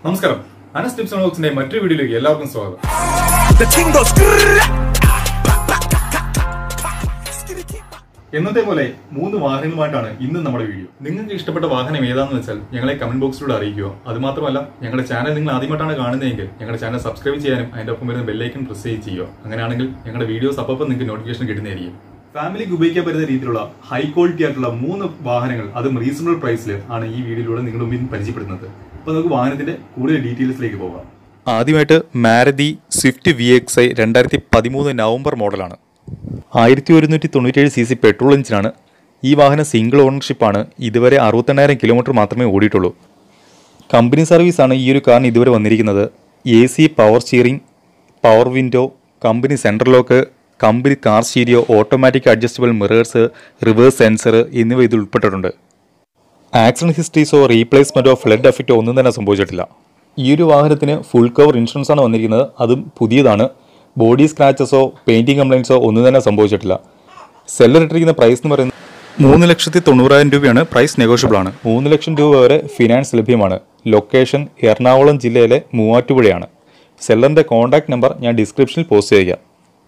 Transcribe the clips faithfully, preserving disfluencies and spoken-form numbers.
നമസ്കാരം, Anas tips and വ്ലോഗ്സിന്റെ മറ്റൊരു വീഡിയോയിലേക്ക് എല്ലാവർക്കും സ്വാഗതം. എന്നത്തെ പോലെ മൂന്ന് വാഹനങ്ങളുമായിട്ടാണ് ഇന്ന് നമ്മുടെ വീഡിയോ. നിങ്ങൾക്ക് ഇഷ്ടപ്പെട്ട വാഹനം ഏതാണെന്ന് വെച്ചാൽ ഞങ്ങളെ കമന്റ് ബോക്സിലൂടെ അറിയിക്കുക. അതുമാത്രമല്ല, ഞങ്ങളുടെ ചാനൽ നിങ്ങൾ ആദ്യമായിട്ടാണ് കാണുന്നതെങ്കിൽ ഞങ്ങളുടെ ചാനൽ സബ്സ്ക്രൈബ് ചെയ്യാനും അതിന്റെ ഒപ്പം വരുന്ന ബെല്ലൈക്കൺ പ്രസ് ചെയ്യുക. അങ്ങനെയാണെങ്കിൽ ഞങ്ങളുടെ വീഡിയോസ് അപ്പം നിങ്ങൾക്ക് നോട്ടിഫിക്കേഷൻ കിട്ടുന്നതായിരിക്കും. ഫാമിലിക്ക് ഉപയോഗിക്കാൻ പറ്റുന്ന രീതിയിലുള്ള ഹൈ ക്വാളിറ്റി ആയിട്ടുള്ള മൂന്ന് വാഹനങ്ങൾ, അതും റീസണബിൾ പ്രൈസിൽ ആണ് ഈ വീഡിയോയിലൂടെ നിങ്ങളുടെ മുമ്പിൽ പരിചയപ്പെടുന്നത്. അപ്പോൾ നമുക്ക് വാഹനത്തിന്റെ കൂടുതൽ ഡീറ്റെയിൽസിലേക്ക് പോകാം. ആദ്യമായിട്ട് Maruti swift V X I രണ്ടായിരത്തി പതിമൂന്ന് നവംബർ മോഡലാണ്. ആയിരത്തി ഒരുന്നൂറ്റി തൊണ്ണൂറ്റേഴ് സി സി പെട്രോൾ എഞ്ചിനാണ്. ഈ വാഹനം സിംഗിൾ ഓണർഷിപ്പാണ്. ഇതുവരെ അറുപത്തെണ്ണായിരം കിലോമീറ്റർ മാത്രമേ ഓടിയിട്ടുള്ളൂ. കമ്പനി സർവീസാണ് ഈ ഒരു കാറിന് ഇതുവരെ വന്നിരിക്കുന്നത്. A C, power steering, power window, company central lock, company car stereo, automatic adjustable mirrors, reverse sensor എന്നിവ ഇതിൽ ഉൾപ്പെട്ടിട്ടുണ്ട്. ആക്സിഡന്റ് ഹിസ്റ്ററീസോ റീപ്ലേസ്മെൻറ്റോ ഫ്ലഡ് എഫക്റ്റോ ഒന്നും തന്നെ സംഭവിച്ചിട്ടില്ല. ഈ ഒരു വാഹനത്തിന് ഫുൾ കവർ ഇൻഷുറൻസ് ആണ് വന്നിരിക്കുന്നത്. അതും പുതിയതാണ്. ബോഡി സ്ക്രാച്ചസോ പെയിൻറ്റിംഗ് കംപ്ലയിൻസോ ഒന്നും തന്നെ സംഭവിച്ചിട്ടില്ല. സെല്ലർ ഇട്ടിരിക്കുന്ന പ്രൈസ് എന്ന് പറയുന്നത് മൂന്ന് ലക്ഷത്തി തൊണ്ണൂറായിരം രൂപയാണ്. പ്രൈസ് നെഗോഷ്യബിൾ ആണ്. മൂന്ന് ലക്ഷം രൂപ വരെ ഫിനാൻസ് ലഭ്യമാണ്. ലൊക്കേഷൻ എറണാകുളം ജില്ലയിലെ മൂവാറ്റുപുഴയാണ്. സെല്ലറിൻ്റെ കോൺടാക്ട് നമ്പർ ഞാൻ ഡിസ്ക്രിപ്ഷനിൽ പോസ്റ്റ് ചെയ്യാം.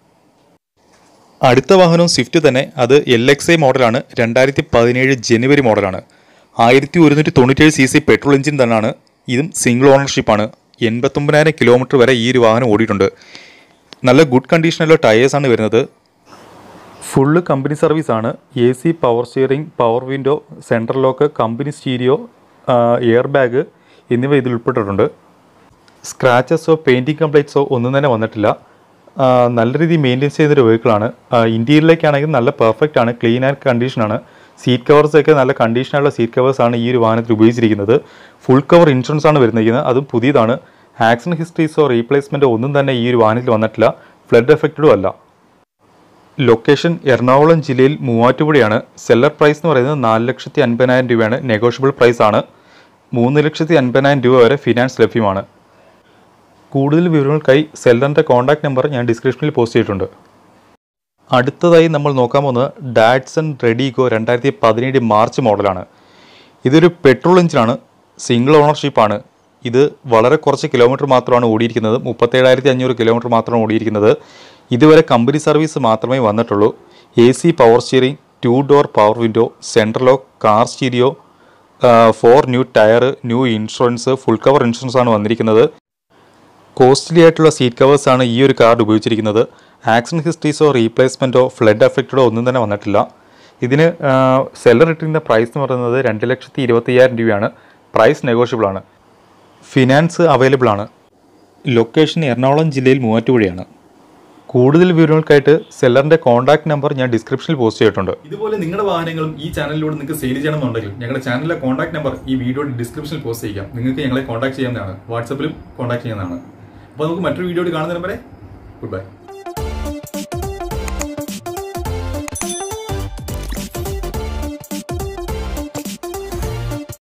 അടുത്ത വാഹനവും സ്വിഫ്റ്റ് തന്നെ. അത് എൽ എക്സ് ഐ മോഡലാണ്. രണ്ടായിരത്തി പതിനേഴ് ജനുവരി മോഡലാണ്. ആയിരത്തി ഒരുന്നൂറ്റി തൊണ്ണൂറ്റേഴ് സി സി പെട്രോൾ എഞ്ചിൻ തന്നെയാണ്. ഇതും സിംഗിൾ ഓണർഷിപ്പാണ്. എൺപത്തൊമ്പതിനായിരം കിലോമീറ്റർ വരെ ഈ ഒരു വാഹനം ഓടിയിട്ടുണ്ട്. നല്ല ഗുഡ് കണ്ടീഷനുള്ള ടയേഴ്സാണ് വരുന്നത്. ഫുള്ള് കമ്പനി സർവീസാണ്. A C, power steering, power window, central lock, company stereo, air bag എന്നിവ ഇതിൽ ഉൾപ്പെട്ടിട്ടുണ്ട്. സ്ക്രാച്ചസോ പെയിൻറ്റിംഗ് കംപ്ലൈൻറ്റ്സോ ഒന്നും തന്നെ വന്നിട്ടില്ല. നല്ല രീതിയിൽ മെയിൻറ്റെയിൻ ചെയ്യുന്നൊരു വെഹിക്കിളാണ്. ഇൻറ്റീരിയറിലേക്കാണെങ്കിൽ നല്ല പെർഫെക്റ്റ് ആണ്. ക്ലീൻ ആൻഡ് കണ്ടീഷനാണ്. സീറ്റ് കവേഴ്സൊക്കെ നല്ല കണ്ടീഷനുള്ള സീറ്റ് കവേഴ്സാണ് ഈ ഒരു വാഹനത്തിൽ ഉപയോഗിച്ചിരിക്കുന്നത്. ഫുൾ കവർ ഇൻഷുറൻസ് ആണ് വരുന്നിരിക്കുന്നത്. അതും പുതിയതാണ്. ആക്സിഡന്റ് ഹിസ്റ്ററീസോ റീപ്ലേസ്മെൻറ്റോ ഒന്നും തന്നെ ഈ ഒരു വാഹനത്തിൽ വന്നിട്ടില്ല. ഫ്ലഡ് എഫക്റ്റഡും അല്ല. ലൊക്കേഷൻ എറണാകുളം ജില്ലയിൽ മൂവാറ്റുപുഴയാണ്. സെല്ലർ പ്രൈസ് എന്ന് പറയുന്നത് നാല് ലക്ഷത്തി അൻപതിനായിരം രൂപയാണ്. നെഗോഷ്യബിൾ പ്രൈസ് ആണ്. മൂന്ന് ലക്ഷത്തി അൻപതിനായിരം രൂപ വരെ ഫിനാൻസ് ലഭ്യമാണ്. കൂടുതൽ വിവരങ്ങൾക്കായി സെല്ലറിൻ്റെ കോൺടാക്ട് നമ്പർ ഞാൻ ഡിസ്ക്രിപ്ഷനിൽ പോസ്റ്റ് ചെയ്തിട്ടുണ്ട്. അടുത്തതായി നമ്മൾ നോക്കാൻ പോകുന്നത് ഡാറ്റ്സൺ റെഡിഗോ രണ്ടായിരത്തി പതിനേഴ് മാർച്ച് മോഡലാണ്. ഇതൊരു പെട്രോൾ എഞ്ചിനാണ്. സിംഗിൾ ഓണർഷിപ്പാണ്. ഇത് വളരെ കുറച്ച് കിലോമീറ്റർ മാത്രമാണ് ഓടിയിരിക്കുന്നത്. മുപ്പത്തേഴായിരത്തി അഞ്ഞൂറ് കിലോമീറ്റർ മാത്രമാണ് ഓടിയിരിക്കുന്നത്. ഇതുവരെ കമ്പനി സർവീസ് മാത്രമേ വന്നിട്ടുള്ളൂ. A C, power steering, two door power window, central lock, car stereo, four new tyre, new insurance, full cover insurance ആണ് വന്നിരിക്കുന്നത്. കോസ്റ്റ്ലി ആയിട്ടുള്ള സീറ്റ് കവേഴ്സാണ് ഈ ഒരു കാർഡ് ഉപയോഗിച്ചിരിക്കുന്നത്. ആക്സിഡന്റ് ഹിസ്റ്ററീസോ റീപ്ലേസ്മെൻറ്റോ ഫ്ലഡ് എഫക്റ്റഡോ ഒന്നും തന്നെ വന്നിട്ടില്ല. ഇതിന് സെല്ലർ ഇട്ടിരുന്ന പ്രൈസ് എന്ന് പറയുന്നത് രണ്ട് ലക്ഷത്തി ഇരുപത്തി അയ്യായിരം രൂപയാണ്. പ്രൈസ് നെഗോഷ്യബിൾ ആണ്. ഫിനാൻസ് അവൈലബിൾ ആണ്. ലൊക്കേഷൻ എറണാകുളം ജില്ലയിൽ മൂവാറ്റുപുഴയാണ്. കൂടുതൽ വിവരങ്ങൾക്കായിട്ട് സെല്ലറിൻ്റെ കോൺടാക്ട് നമ്പർ ഞാൻ ഡിസ്ക്രിപ്ഷനിൽ പോസ്റ്റ് ചെയ്തിട്ടുണ്ട്. ഇതുപോലെ നിങ്ങളുടെ വാഹനങ്ങളും ഈ ചാനലിലൂടെ നിങ്ങൾക്ക് സെയിൽ ചെയ്യണമെന്നുണ്ടെങ്കിൽ ഞങ്ങളുടെ ചാനലിലെ കോൺടാക്ട് നമ്പർ ഈ വീഡിയോയുടെ ഡിസ്ക്രിപ്ഷനിൽ പോസ്റ്റ് ചെയ്യാം. നിങ്ങൾക്ക് ഞങ്ങളെ കോൺടാക്ട് ചെയ്യാവുന്നതാണ്. വാട്സപ്പിലും കോൺടാക്ട് ചെയ്യുന്നതാണ്. അപ്പോൾ നമുക്ക് മറ്റൊരു വീഡിയോയിൽ കാണുന്നതിന് വരെ ഗുഡ് ബൈ.